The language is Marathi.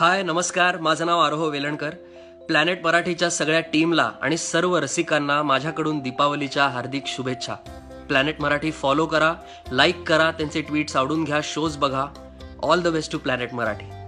हाय नमस्कार, माझं नाव आरोह वेलणकर. प्लॅनेट मराठीच्या सगळ्या टीमला आणि सर्व रसिकांना माझ्याकडून दीपावलीच्या हार्दिक शुभेच्छा. प्लॅनेट मराठी फॉलो करा, लाईक करा, त्यांचे ट्विट्स आवडून घ्या, शोज बघा. All the best to planet Marathi.